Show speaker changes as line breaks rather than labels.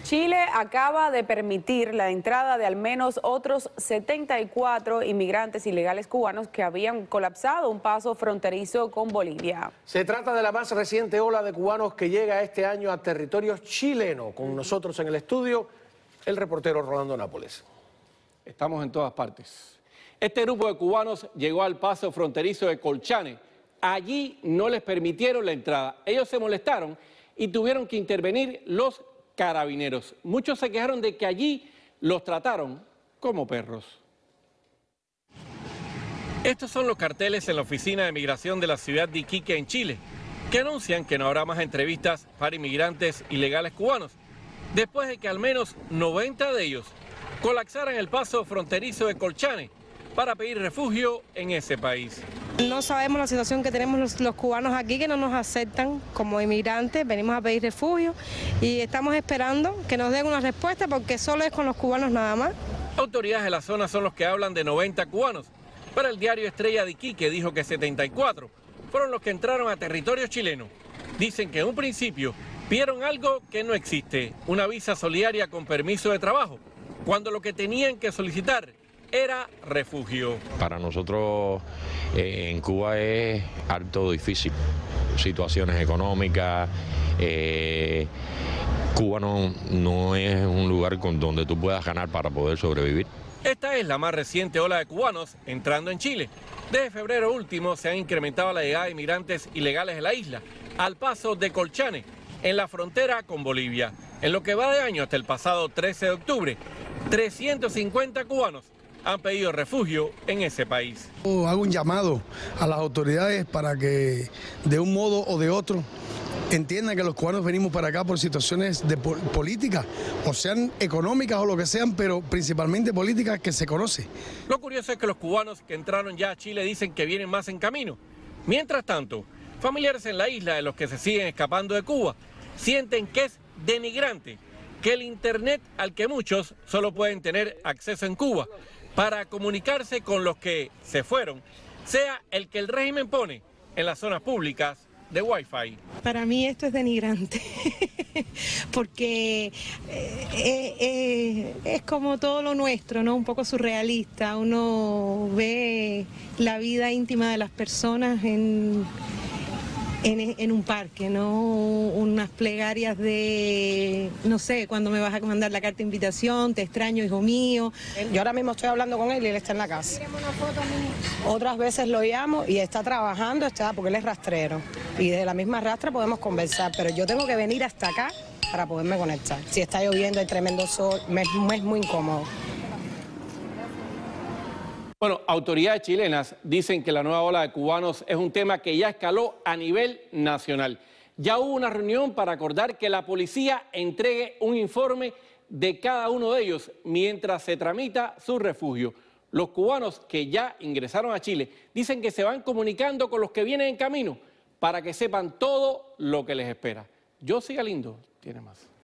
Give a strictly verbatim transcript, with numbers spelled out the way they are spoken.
Chile acaba de permitir la entrada de al menos otros setenta y cuatro inmigrantes ilegales cubanos que habían colapsado un paso fronterizo con Bolivia.
Se trata de la más reciente ola de cubanos que llega este año a territorio chileno. Con nosotros en el estudio, el reportero Rolando Nápoles.
Estamos en todas partes. Este grupo de cubanos llegó al paso fronterizo de Colchane. Allí no les permitieron la entrada. Ellos se molestaron y tuvieron que intervenir los carabineros. Muchos se quejaron de que allí los trataron como perros. Estos son los carteles en la oficina de migración de la ciudad de Iquique, en Chile, que anuncian que no habrá más entrevistas para inmigrantes ilegales cubanos, después de que al menos noventa de ellos colapsaran el paso fronterizo de Colchane para pedir refugio en ese país.
No sabemos la situación que tenemos los, los cubanos aquí, que no nos aceptan como inmigrantes, venimos a pedir refugio y estamos esperando que nos den una respuesta porque solo es con los cubanos nada más.
Autoridades de la zona son los que hablan de noventa cubanos, pero el diario Estrella de Iquique dijo que setenta y cuatro fueron los que entraron a territorio chileno. Dicen que en un principio pidieron algo que no existe, una visa solidaria con permiso de trabajo, cuando lo que tenían que solicitar era refugio.
Para nosotros eh, en Cuba es harto difícil, situaciones económicas, eh, Cuba no, no es un lugar con donde tú puedas ganar para poder sobrevivir.
Esta es la más reciente ola de cubanos entrando en Chile. Desde febrero último se ha incrementado la llegada de inmigrantes ilegales de la isla, al paso de Colchane, en la frontera con Bolivia. En lo que va de año hasta el pasado trece de octubre, trescientos cincuenta cubanos han pedido refugio en ese país.
Hago un llamado a las autoridades para que de un modo o de otro entiendan que los cubanos venimos para acá por situaciones de po políticas, o sean económicas o lo que sean, pero principalmente políticas que se conoce.
Lo curioso es que los cubanos que entraron ya a Chile dicen que vienen más en camino. Mientras tanto, familiares en la isla de los que se siguen escapando de Cuba sienten que es denigrante que el internet al que muchos solo pueden tener acceso en Cuba para comunicarse con los que se fueron, sea el que el régimen pone en las zonas públicas de Wi-Fi.
Para mí esto es denigrante, porque eh, eh, es como todo lo nuestro, ¿no? Un poco surrealista. Uno ve la vida íntima de las personas en... En, en un parque, ¿no? Unas plegarias de, no sé, cuando me vas a mandar la carta de invitación, te extraño, hijo mío.
Yo ahora mismo estoy hablando con él y él está en la casa. Otras veces lo llamo y está trabajando, está porque él es rastrero. Y desde la misma rastra podemos conversar, pero yo tengo que venir hasta acá para poderme conectar. Si está lloviendo, hay tremendo sol, me, me es muy incómodo.
Bueno, autoridades chilenas dicen que la nueva ola de cubanos es un tema que ya escaló a nivel nacional. Ya hubo una reunión para acordar que la policía entregue un informe de cada uno de ellos mientras se tramita su refugio. Los cubanos que ya ingresaron a Chile dicen que se van comunicando con los que vienen en camino para que sepan todo lo que les espera. Yossi Galindo tiene más.